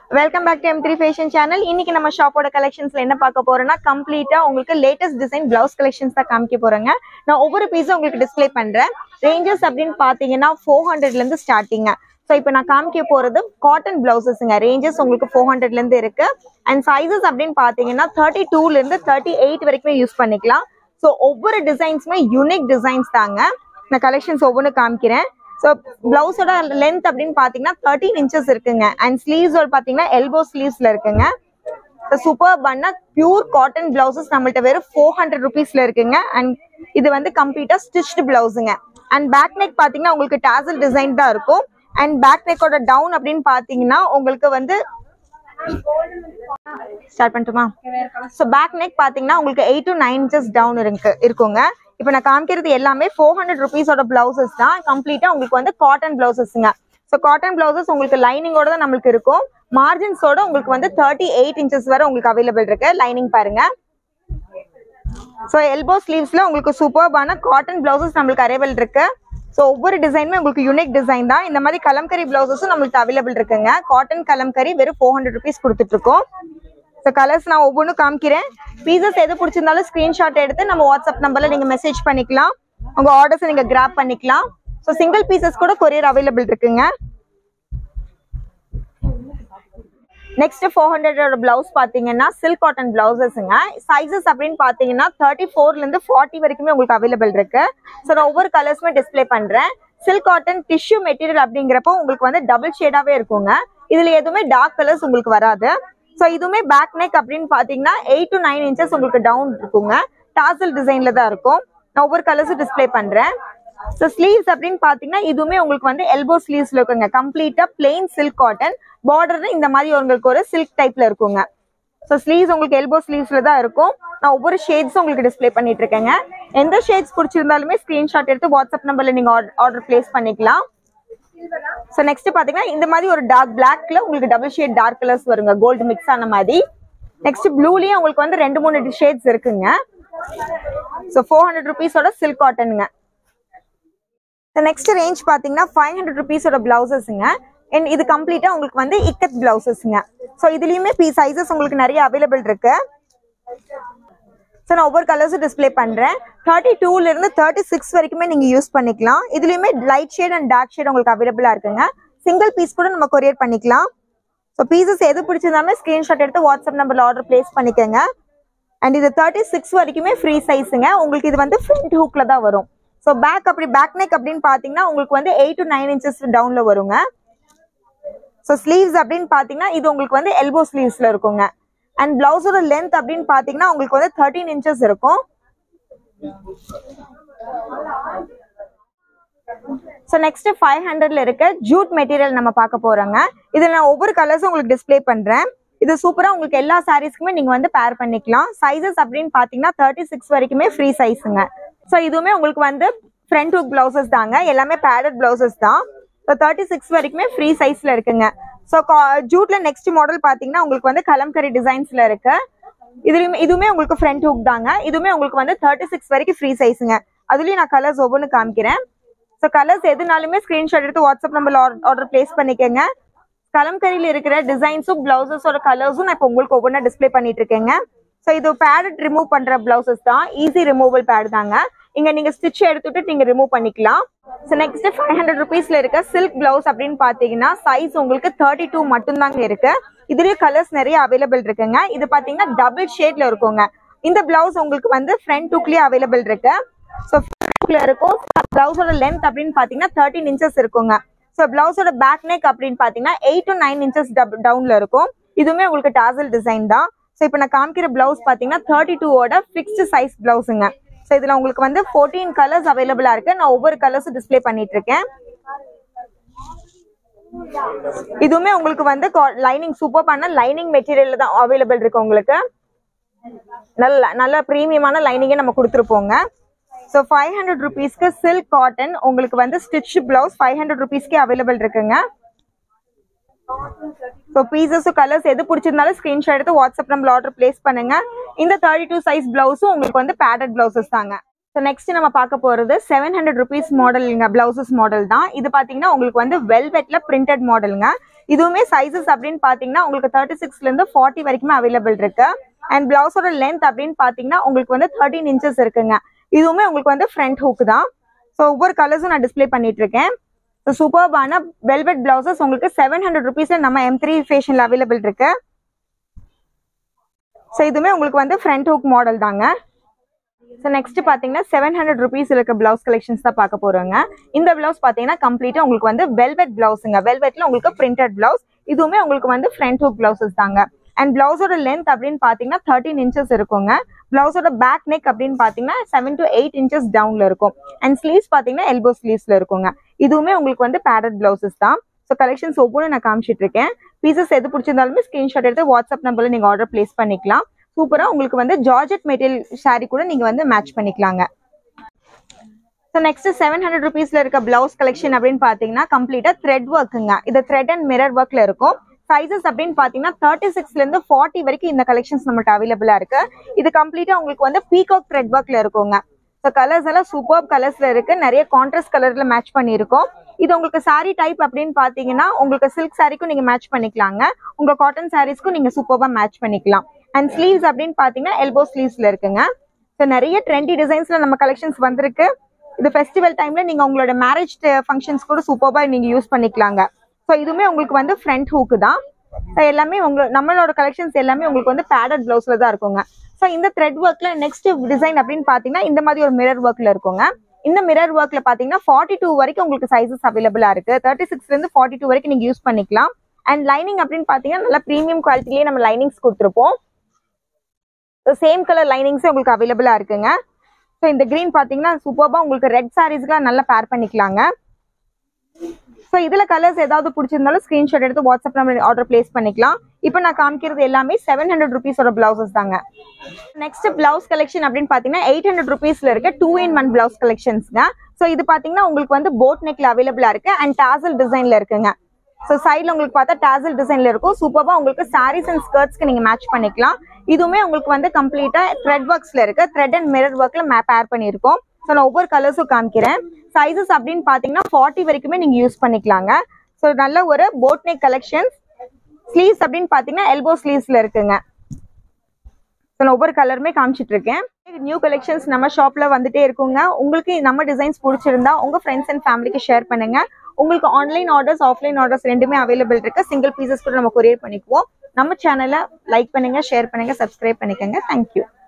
Welcome back to M3 Fashion Channel. இன்னைக்கு நம்ம ஷாப்போட கலெக்ஷன்ஸ்ல என்ன பார்க்க போறோம்னா கம்ப்ளீட்டா உங்களுக்கு லேட்டஸ்ட் டிசைன் பிளவுஸ் கலெக்ஷன்ஸ் தான் காமிக்க போறேங்க. நான் ஒவ்வொரு பீஸும் உங்களுக்கு டிஸ்ப்ளே பண்றேன். ரேஞ்சஸ் அப்படின்னு பாத்தீங்கன்னா 400 ல இருந்து ஸ்டார்டிங். சோ இப்போ நான் காமிக்க போறது காட்டன் பிளவுசஸ்ங்க. ரேஞ்சஸ் உங்களுக்கு 400 ல இருந்து இருக்கு. அண்ட் சைஸஸ் அப்படின்னு பாத்தீங்கன்னா 32 ல இருந்து 38 வரைக்கும் யூஸ் பண்ணிக்கலாம். சோ ஒவ்வொரு டிசைன்ஸ்மே யூனிக் டிசைன்ஸ் தாங்க. நான் கலெக்ஷன்ஸ் ஒவ்வொன்னு காமிக்கிறேன். So blouse oda length அப்படினு பாத்தீங்கன்னா 13 inches இருக்குங்க. And sleeves ஓட பாத்தீங்கன்னா elbow sleevesல இருக்குங்க. So superb ஆன pure cotton blouses நம்மள்ட்ட வெறும் 400 rupeesல இருக்குங்க. And இது வந்து கம்ப்ளீட்டா stitched blouseங்க. And back neck பாத்தீங்கன்னா உங்களுக்கு tassel design தான் இருக்கும். And back neck ஓட down அப்படினு பாத்தீங்கன்னா உங்களுக்கு வந்து ஸ்டார்ட் பண்ணட்டுமா? So back neck பாத்தீங்கன்னா உங்களுக்கு 8 to 9 inches down இருக்குங்க. இப்போ நான் காமிக்கிறது எல்லாமே 400 rupees ஓட பிளவுசஸ் தான். கம்ப்ளீட்டா உங்களுக்கு வந்து காட்டன் பிளவுசஸ்ங்க. ஸோ காட்டன் பிளவுசஸ் உங்களுக்கு லைனிங்கோட தான் நம்மளுக்கு இருக்கும். மார்ஜின்ஸோட உங்களுக்கு வந்து 38 inches வரை உங்களுக்கு அவைலபிள் இருக்கு. லைனிங் பாருங்க. ஸோ எல்போ ஸ்லீவ்ஸ்ல உங்களுக்கு சூப்பர்பான காட்டன் பிளவுசஸ் நம்மளுக்கு அவைலபிள் இருக்கு. ஸோ ஒவ்வொரு டிசைனுமே உங்களுக்கு யூனிக் டிசைன் தான். இந்த மாதிரி கலம்கரி பிளவுசஸும் நம்மளுக்கு அவைலபிள் இருக்குங்க. காட்டன் கலம்கரி வெறும் 400 rupees கொடுத்துட்டு இருக்கோம். ஸோ கலர்ஸ் நான் ஒவ்வொன்றும் காமிக்கிறேன். பீசஸ் எது பிடிச்சிருந்தாலும் ஸ்கிரீன்ஷாட் எடுத்து நம்ம வாட்ஸ்அப் நம்பர்ல நீங்க மெசேஜ் பண்ணிக்கலாம். உங்க ஆர்டர்ஸ் நீங்க கிராப் பண்ணிக்கலாம். ஸோ சிங்கிள் பீசஸ் கூட கொரியர் அவைலபிள் இருக்குங்க. நெக்ஸ்ட் 400 பிளவுஸ் பாத்தீங்கன்னா சில்க் காட்டன் பிளவுசஸ்ங்க. சைசஸ் அப்படின்னு பாத்தீங்கன்னா 34 ல இருந்து 40 வரைக்குமே உங்களுக்கு அவைலபிள் இருக்கு. ஸோ நான் ஒவ்வொரு கலர்ஸுமே டிஸ்பிளே பண்றேன். சில்க் காட்டன் டிஷ்யூ மெட்டீரியல் அப்படிங்கிறப்போ உங்களுக்கு வந்து டபுள் ஷேடாவே இருக்குங்க. இதுல எதுவுமே டார்க் கலர்ஸ் உங்களுக்கு வராது. ஸோ இதுவுமே பேக் நெக் அப்படின்னு பாத்தீங்கன்னா 8 to 9 inches உங்களுக்கு டவுன் இருக்குங்க. டாசல் டிசைன்ல தான் இருக்கும். நான் ஒவ்வொரு கலர்ஸும் டிஸ்பிளே பண்றேன். ஸோ ஸ்லீவ்ஸ் அப்படின்னு பாத்தீங்கன்னா இதுவுமே உங்களுக்கு வந்து எல்போ ஸ்லீவ்ஸ்ல இருக்குங்க. கம்ப்ளீட்டா பிளெயின் சில்க் காட்டன் பார்டர் இந்த மாதிரி உங்களுக்கு ஒரு சில்க் டைப்ல இருக்குங்க. ஸோ ஸ்லீவ்ஸ் உங்களுக்கு எல்போ ஸ்லீவ்ஸ்ல தான் இருக்கும். நான் ஒவ்வொரு ஷேட்ஸும் உங்களுக்கு டிஸ்பிளே பண்ணிட்டு இருக்கேங்க. எந்த ஷேட்ஸ் பிடிச்சிருந்தாலுமே ஸ்கிரீன்ஷாட் எடுத்து வாட்ஸ்அப் நம்பர்ல நீங்க ஆர்டர் பிளேஸ் பண்ணிக்கலாம். சோ நெக்ஸ்ட் பாத்தீங்கன்னா இந்த மாதிரி ஒரு டார்க் பிளாக்ல உங்களுக்கு டபுள் ஷேட் டார்க் கலர்ஸ் வருங்க. கோல்டு மிக்ஸ் ஆன மாதிரி. நெக்ஸ்ட் ப்ளூலயே உங்களுக்கு வந்து 2-3 ஷேட்ஸ் இருக்குங்க. சோ 400 rupees ஓட சில்க் காட்டனுங்க. நெக்ஸ்ட் ரேஞ்ச் பாத்தீங்கன்னா 500 rupees ஓட பிளவுசஸ்ங்க. அண்ட் இது கம்ப்ளீட்டா உங்களுக்கு வந்து இக்கத் பிளவுசஸ்ங்க. சோ இதுலயுமே சைஸஸ் உங்களுக்கு நிறைய அவைலபிள் இருக்கு. ஸோ நான் ஒவ்வொரு கலர்ஸும் டிஸ்பிளே பண்றேன். 32 ல இருந்து 36 வரைக்குமே நீங்க யூஸ் பண்ணிக்கலாம். இதுலயுமே light shade and dark shade உங்களுக்கு அவைலபிளா இருக்குங்க. சிங்கிள் பீஸ் கூட நம்ம கொரியர் பண்ணிக்கலாம். ஸோ பீசஸ் எது பிடிச்சிருந்தாலுமே ஸ்கிரீன்ஷாட் எடுத்து வாட்ஸ்அப் நம்பர்ல ஆர்டர் பிளேஸ் பண்ணிக்கோங்க. அண்ட் இது 36 வரைக்குமே ஃப்ரீ சைஸுங்க. உங்களுக்கு இது வந்து ஃப்ரண்ட் ஹூக்ல தான் வரும். ஸோ பேக் நெக் அப்படின்னு பாத்தீங்கன்னா உங்களுக்கு வந்து 8 to 9 inches டவுன்ல வருங்க. ஸோ ஸ்லீவ்ஸ் அப்படின்னு பாத்தீங்கன்னா இது உங்களுக்கு வந்து எல்போ ஸ்லீவ்ஸ்ல இருக்குங்க. அண்ட் பிளவுஸோட லென்த் அப்படின்னு பாத்தீங்கன்னா உங்களுக்கு வந்து 13 inches இருக்கும். சோ நெக்ஸ்ட் 500ல இருக்க ஜூட் மெட்டீரியல் நம்ம பார்க்க போறோங்க. இதுல நான் ஒவ்வொரு கலர்ஸும் உங்களுக்கு டிஸ்பிளே பண்றேன். இது சூப்பரா உங்களுக்கு எல்லா சாரீஸ்க்குமே நீங்க வந்து பேர் பண்ணிக்கலாம். சைஸஸ் அப்படின்னு பாத்தீங்கன்னா 36 வரைக்குமே ஃப்ரீ சைஸுங்க. சோ இதுவுமே உங்களுக்கு வந்து ஃப்ரண்ட் ஹூக் பிளவுசஸ் தாங்க. எல்லாமே பேடட் பிளவுசஸ் தான். 36 வரைக்குமே ஃப்ரீ சைஸ்ல இருக்குங்க. ஸோ ஜூட்ல நெக்ஸ்ட் மாடல் பாத்தீங்கன்னா உங்களுக்கு வந்து கலம்கரி டிசைன்ஸ்ல இருக்கு. இதுவுமே உங்களுக்கு ஃப்ரண்ட் ஹூக் தாங்க. இதுவுமே உங்களுக்கு வந்து 36 வரைக்கும் ஃப்ரீ சைஸுங்க. அதுலயும் நான் கலர்ஸ் ஒவ்வொன்னு காமிக்கிறேன். ஸோ கலர்ஸ் எதுனாலுமே ஸ்கிரீன்ஷாட் எடுத்து வாட்ஸ்அப் நம்பர்ல ஆர்டர் பிளேஸ் பண்ணிக்கோங்க. கலம்கரியில இருக்கிற டிசைன்ஸும் பிளவுசஸோட கலர்ஸும் நான் இப்போ உங்களுக்கு ஒவ்வொன்றா டிஸ்பிளே பண்ணிட்டு இருக்கேங்க. ஸோ இது பேடட் ரிமூவ் பண்ற பிளவுசஸ் தான். ஈஸி ரிமூவல் பேட் தாங்க. இங்க நீங்க ஸ்டிச் எடுத்துட்டு நீங்க ரிமூவ் பண்ணிக்கலாம். ஸோ நெக்ஸ்ட் 500 rupeesல இருக்க சில்க் பிளவுஸ் அப்படின்னு பாத்தீங்கன்னா சைஸ் உங்களுக்கு 32 மட்டும் தாங்க இருக்கு. இதுலயே கலர்ஸ் நிறைய அவைலபிள் இருக்குங்க. இது பாத்தீங்கன்னா டபுள் ஷேட்ல இருக்குங்க. இந்த பிளவுஸ் உங்களுக்கு வந்து ஃப்ரண்ட் ஹூக்லயே அவைலபிள் இருக்கு. ஸோ ஃப்ரண்ட் ஹூக்ல இருக்கும். பிளவுஸோட லென்த் அப்படின்னு பாத்தீங்கன்னா 13 inches இருக்குங்க. ஸோ பிளவுஸோட பேக் நெக் அப்படின்னு பாத்தீங்கன்னா 8 to 9 inches டவுன்ல இருக்கும். இதுவுமே உங்களுக்கு டாசல் டிசைன் தான். ஸோ இப்போ நான் காமிக்கிற பிளவுஸ் பாத்தீங்கன்னா 32 ஓட ஃபிக்ஸ்டு சைஸ் பிளவுஸுங்க. ஸோ இதுல உங்களுக்கு வந்து 14 கலர்ஸ் அவைலபிளா இருக்கு. நான் ஒவ்வொரு கலர்ஸும் டிஸ்பிளே பண்ணிட்டு இருக்கேன். இதுவுமே உங்களுக்கு வந்து லைனிங் சூப்பர் பண்ண லைனிங் மெட்டீரியல் தான் அவைலபிள் இருக்கு. உங்களுக்கு நல்ல பிரீமியமான லைனிங்கே நம்ம கொடுத்துருப்போங்க. ஸோ 500 rupeesக்கு சில்க் காட்டன் உங்களுக்கு வந்து ஸ்டிச் பிளவுஸ் 500 rupeesக்கே அவைலபிள் இருக்குங்க. ஸோ பீசஸும் கலர்ஸ் எது பிடிச்சிருந்தாலும் ஸ்கிரீன்ஷாட் எடுத்து வாட்ஸ்அப் நம்பர்ல ஆர்டர் பிளேஸ் பண்ணுங்க. இந்த 32 சைஸ் பிளவுஸும் உங்களுக்கு வந்து பேடட் பிளவுசஸ் தாங்க. ஸோ நெக்ஸ்ட் நம்ம பார்க்க போறது 700 rupees மாடலுங்க. பிளவுசஸ் மாடல் தான் இது. பாத்தீங்கன்னா உங்களுக்கு வந்து வெல்வெட்ல பிரிண்டட் மாடலுங்க. இதுவுமே சைஸஸ் அப்படின்னு பாத்தீங்கன்னா உங்களுக்கு 36ல இருந்து 40 வரைக்குமே அவைலபிள் இருக்கு. அண்ட் பிளவுஸோட லென்த் அப்படின்னு பாத்தீங்கன்னா உங்களுக்கு வந்து 13 inches இருக்குங்க. இதுவுமே உங்களுக்கு வந்து ஃப்ரண்ட் ஹூக் தான். ஸோ ஒவ்வொரு கலர்ஸும் நான் டிஸ்பிளே பண்ணிட்டு இருக்கேன். ஸோ சூப்பர்பான வெல்வெட் பிளவுசஸ் உங்களுக்கு 700 rupeesல நம்ம M3 ஃபேஷன்ல அவைலபிள் இருக்கு. ஸோ இதுவுமே உங்களுக்கு வந்து ஃப்ரண்ட் ஹூக் மாடல் தாங்க. ஸோ நெக்ஸ்ட் பார்த்தீங்கன்னா 700 rupees இருக்க பிளவுஸ் கலெக்ஷன்ஸ் தான் பார்க்க போறோங்க. இந்த பிளவுஸ் பார்த்தீங்கன்னா கம்ப்ளீட்டா உங்களுக்கு வந்து வெல்வெட் பிளவுஸுங்க. வெல்வெட்ல உங்களுக்கு பிரிண்டட் பிளவுஸ். இதுவுமே உங்களுக்கு வந்து ஃப்ரண்ட் ஹூக் பிளவுசஸ் தாங்க. அண்ட் பிளவுஸோட லென்த் அப்படின்னு பாத்தீங்கன்னா 13 inches இருக்குங்க. பிளவுஸோட பேக் நெக் அப்படின்னு பாத்தீங்கன்னா 7 to 8 inches டவுன்ல இருக்கும். அண்ட் ஸ்லீவ்ஸ் பாத்தீங்கன்னா எல்போ ஸ்லீவ்ஸ்ல இருக்குங்க. இதுவுமே உங்களுக்கு வந்து பேடட் பிளவுசஸ் தான். ஸோ கலெக்ஷன்ஸ் ஒவ்வொன்றும் நான் காமிச்சிட்டு இருக்கேன். பீசஸ் எது பிடிச்சிருந்தாலுமே ஸ்கிரீன்ஷாட் எடுத்து வாட்ஸ்அப் நம்பர்ல நீங்க ஆர்டர் பிளேஸ் பண்ணிக்கலாம். சூப்பரா உங்களுக்கு வந்து ஜார்ஜெட் மெட்டீரியல் சாரி கூட நீங்க வந்து மேட்ச் பண்ணிக்கலாங்க. ஸோ நெக்ஸ்ட் 700 rupeesல இருக்க பிளவுஸ் கலெக்ஷன் அப்படின்னு பாத்தீங்கன்னா கம்ப்ளீட்டா த்ரெட் ஒர்க்குங்க. இது த்ரெட் அண்ட் மிரர் ஒர்க்ல இருக்கும். சைஸஸ் அப்படின்னு பாத்தீங்கன்னா 36ல இருந்து 40 வரைக்கும் இந்த கலெக்ஷன்ஸ் நம்மகிட்ட அவைலபிளா இருக்கு. இது கம்ப்ளீட்டா உங்களுக்கு வந்து பீகாக் த்ரெட் ஒர்க்ல இருக்குங்க. ஸோ கலர்ஸ் எல்லாம் சூப்பர் கலர்ஸ்ல இருக்கு. நிறைய கான்ட்ராஸ்ட் கலர்ல மேட்ச் பண்ணியிருக்கோம். இது உங்களுக்கு சாரி டைப் அப்படின்னு பாத்தீங்கன்னா உங்களுக்கு சில்க் சாரிக்கும் நீங்க மேட்ச் பண்ணிக்கலாங்க. உங்க காட்டன் சாரீஸ்க்கும் நீங்க சூப்பர்பா மேட்ச் பண்ணிக்கலாம். அண்ட் ஸ்லீவ்ஸ் அப்படின்னு பாத்தீங்கன்னா எல்போ ஸ்லீவ்ஸ்ல இருக்குங்க. ஸோ நிறைய ட்ரெண்டி டிசைன்ஸ்ல நம்ம கலெக்ஷன்ஸ் வந்திருக்கு. இது ஃபெஸ்டிவல் டைம்ல நீங்க உங்களோட மேரேஜ் ஃபங்க்ஷன்ஸ் கூட சூப்பர்பா நீங்க யூஸ் பண்ணிக்கலாங்க. ஸோ இதுவுமே உங்களுக்கு வந்து ஃப்ரண்ட் ஹூக்கு தான். எல்லாமே நம்மளோட கலெக்ஷன்ஸ் எல்லாமே உங்களுக்கு வந்து பேடட் பிளவுஸ்ல தான் இருக்குங்க. ஸோ இந்த த்ரெட் ஒர்க்ல நெக்ஸ்ட் டிசைன் அப்படின்னு பாத்தீங்கன்னா இந்த மாதிரி ஒரு மிரர் ஒர்க்ல இருக்குங்க. இந்த மிரர் ஒர்க்ல பாத்தீங்கன்னா 42 வரைக்கும் உங்களுக்கு சைஸஸ் அவைலபிளா இருக்கு. 36ல இருந்து 42 வரைக்கும் நீங்க யூஸ் பண்ணிக்கலாம். அண்ட் லைனிங் அப்படின்னு பாத்தீங்கன்னா நல்ல பிரீமியம் குவாலிட்டிலேயே நம்ம லைனிங்ஸ் கொடுத்துருப்போம். சேம் கலர் லைனிங்ஸே உங்களுக்கு அவைலபிளா இருக்குங்க. ஸோ இந்த கிரீன் பாத்தீங்கன்னா சூப்பர்பா உங்களுக்கு ரெட் சாரீஸ்க்குலாம் நல்லா பேர் பண்ணிக்கலாங்க. ஸோ இதுல கலர்ஸ் ஏதாவது பிடிச்சிருந்தாலும் ஸ்கிரீன்ஷாட் எடுத்து வாட்ஸ்அப் நம்பர் ஆர்டர் பிளேஸ் பண்ணிக்கலாம். இப்போ நான் காமிக்கிறது எல்லாமே 700 rupeesோட பிளவுசஸ் தாங்க. நெக்ஸ்ட் பிளவுஸ் கலெக்ஷன் அப்படின்னு பாத்தீங்கன்னா 800 rupeesல இருக்க 2-in-1 பிளவுஸ் கலெக்ஷன்ஸ்ங்க. ஸோ இது பாத்தீங்கன்னா உங்களுக்கு வந்து போட் நெக்ல அவைலபிளா இருக்கு அண்ட் டாசல் டிசைன்ல இருக்குங்க. ஸோ சைட்ல உங்களுக்கு பார்த்தா டாசல் டிசைன்ல இருக்கும். சூப்பர்பா உங்களுக்கு சாரீஸ் அண்ட் ஸ்கர்ட்ஸ்க்கு நீங்க மேட்ச் பண்ணிக்கலாம். இதுவுமே உங்களுக்கு வந்து கம்ப்ளீட்டா த்ரெட் ஒர்க்ஸ்ல இருக்கு. த்ரெட் அண்ட் மிரர் ஒர்க்ல பேர் பண்ணியிருக்கோம். ஸோ நான் ஒவ்வொரு கலர்ஸும் காமிக்கிறேன். சைஸஸ் அப்படின்னு பாத்தீங்கன்னா 40 வரைக்குமே நீங்க யூஸ் பண்ணிக்கலாங்க. ஸோ நல்ல ஒரு போட் நெக் கலெக்ஷன். ஸ்லீவ்ஸ் அப்படின்னு பாத்தீங்கன்னா எல்போ ஸ்லீவ்ஸ்ல இருக்குங்க. ஸோ நான் ஒவ்வொரு கலருமே காமிச்சிட்டு இருக்கேன். நியூ கலெக்ஷன்ஸ் நம்ம ஷாப்ல வந்துட்டே இருக்குங்க. உங்களுக்கு நம்ம டிசைன்ஸ் பிடிச்சிருந்தா உங்க ஃப்ரெண்ட்ஸ் அண்ட் ஃபேமிலிக்கு ஷேர் பண்ணுங்க. உங்களுக்கு ஆன்லைன் ஆர்டர்ஸ் ஆஃப்லைன் ஆர்டர்ஸ் ரெண்டுமே அவைலபிள் இருக்கு. சிங்கிள் பீசஸ் கூட நம்ம கொரியர் பண்ணிக்குவோம். நம்ம சேனலை லைக் பண்ணுங்க, ஷேர் பண்ணுங்க, சப்ஸ்கிரைப் பண்ணிக்கோங்க. தேங்க்யூ.